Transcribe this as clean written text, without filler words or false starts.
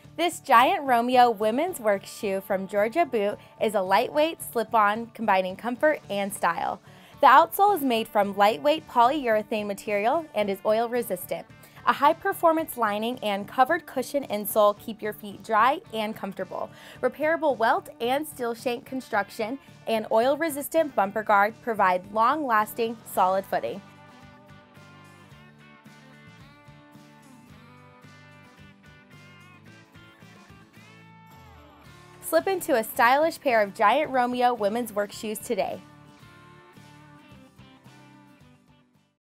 This Giant Romeo women's work shoe from Georgia Boot is a lightweight slip-on combining comfort and style. The outsole is made from lightweight polyurethane material and is oil resistant. A high-performance lining and covered cushion insole keep your feet dry and comfortable. Repairable welt and steel shank construction and oil-resistant bumper guard provide long-lasting, solid footing. Slip into a stylish pair of Giant Romeo women's work shoes today.